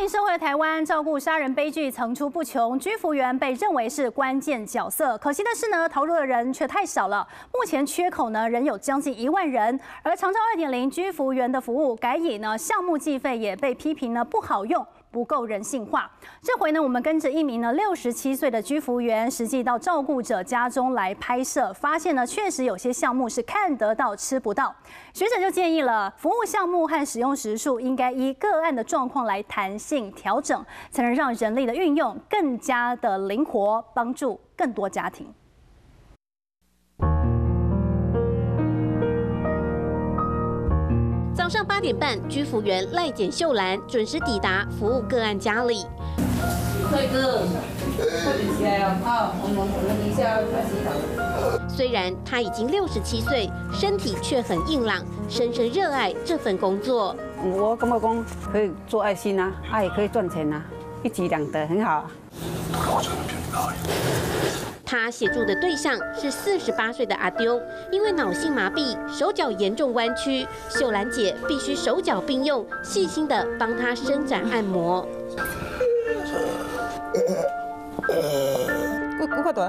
民社会的台湾，照顾杀人悲剧层出不穷，居服员被认为是关键角色。可惜的是呢，投入的人却太少了。目前缺口呢仍有将近1万人，而长照2.0居服员的服务改以项目计费，也被批评不好用。 不够人性化。这回呢，我们跟着一名67岁的居服员，实际到照顾者家中来拍摄，发现呢，确实有些项目是看得到吃不到。学者就建议了，服务项目和使用时数应该依个案的状况来弹性调整，才能让人力的运用更加的灵活，帮助更多家庭。 早上8点半，居服员赖简秀兰准时抵达服务个案家里。 帅哥，快点起来哦！好，我们等一下要洗澡。 虽然他已经67岁，身体却很硬朗，深深热爱这份工作。 我感觉讲可以做爱心啊，也可以赚钱啊，一举两得，很好。 他协助的对象是48岁的阿丢，因为脑性麻痹，手脚严重弯曲，秀兰姐必须手脚并用，细心的帮他伸展按摩。 快点！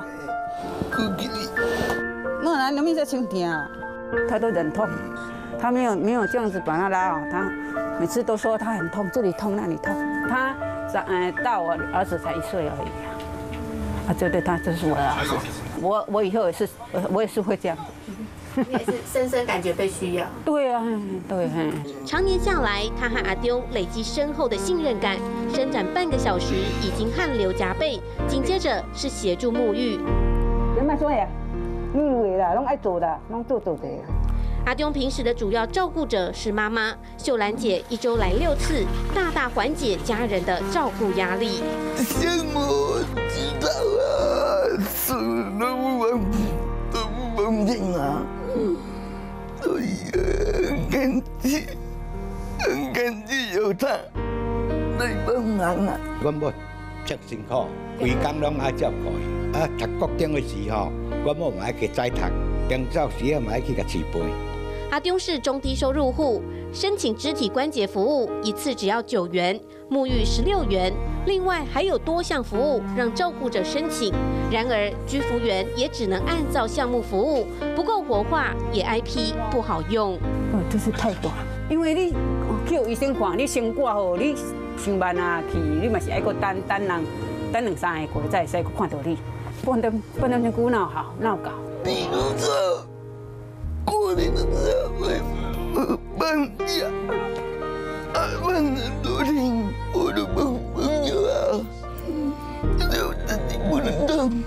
那没在身体啊，他都忍痛，他没有这样子把他拉好，他每次都说他很痛，这里痛那里痛。他到我儿子才1岁而已。 啊，对，他就是我的儿子。我以后也是，我也是会这样。 你也是深深感觉被需要。 对啊，对。 常年下来，他和阿丢累积深厚的信任感，伸展半个小时已经汗流浃背。紧接着是协助沐浴。 有没说呀？你以为啦，拢爱做的，拢做的。 阿丢平时的主要照顾者是妈妈秀兰姐，1周来6次，大大缓解家人的照顾压力。 我知道啊，是都不方便啊，所以很感激有他来帮忙啊。 我某足辛苦，规工拢爱照顾伊。啊，读高中的时候，我某嘛爱去再读，中昼时啊嘛爱去甲饲饭。 阿丢是中低收入户，申请肢体关节服务1次只要9元，沐浴16元，另外还有多项服务让照顾者申请。然而居服员也只能按照项目服务，不够活化，也挨批不好用。 这是太大，因为你叫医生看，你先挂号，你上班啊去，你嘛是爱个等2、3个月才会使看到你。半点钟久闹好闹搞。 比如说。 过年的时候会搬家，搬很多天，我的朋友啊，就自己不能动，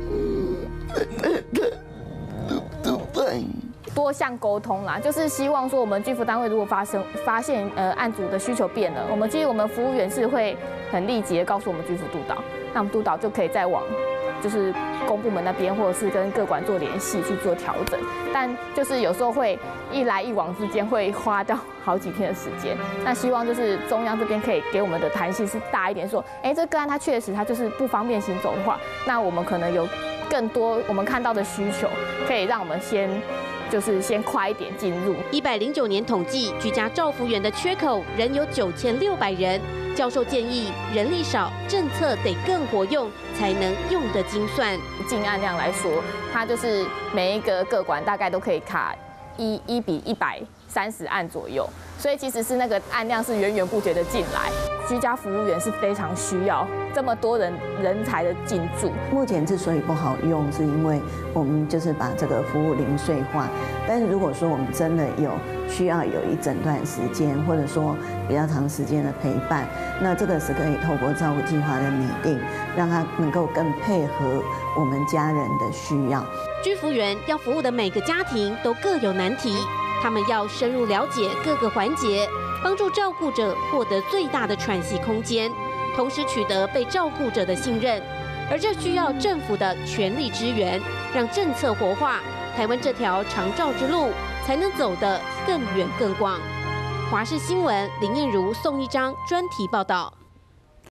都办。 多项沟通啦，就是希望说我们居服单位如果发现案主的需求变了，我们服务员是会很立即的告诉我们居服督导，那我们督导就可以再往就是公部门那边或者是跟各管做联系去做调整，但就是有时候会一来一往之间会花掉好几天的时间。那希望就是中央这边可以给我们的弹性是大一点，说，这个案他确实他就是不方便行走的话，那我们可能有更多我们看到的需求，可以让我们先快一点进入。 109年统计，居家照服员的缺口仍有9600人。教授建议，人力少，政策得更活用，才能用得精算。 进案量来说，它就是每一个个管大概都可以卡1比130案左右，所以其实是那个案量是源源不绝的进来。居家服务员是非常需要这么多人才的进驻。 目前之所以不好用，是因为我们就是把这个服务零碎化。但是如果说我们真的需要有一整段时间，或者说比较长时间的陪伴，那这个是可以透过照顾计划的拟定，让它能够更配合我们家人的需要。 居服员要服务的每个家庭都各有难题，他们要深入了解各个环节，帮助照顾者获得最大的喘息空间，同时取得被照顾者的信任。而这需要政府的全力支援，让政策活化，台湾这条长照之路才能走得更远更广。华视新闻林燕如、宋一章专题报道。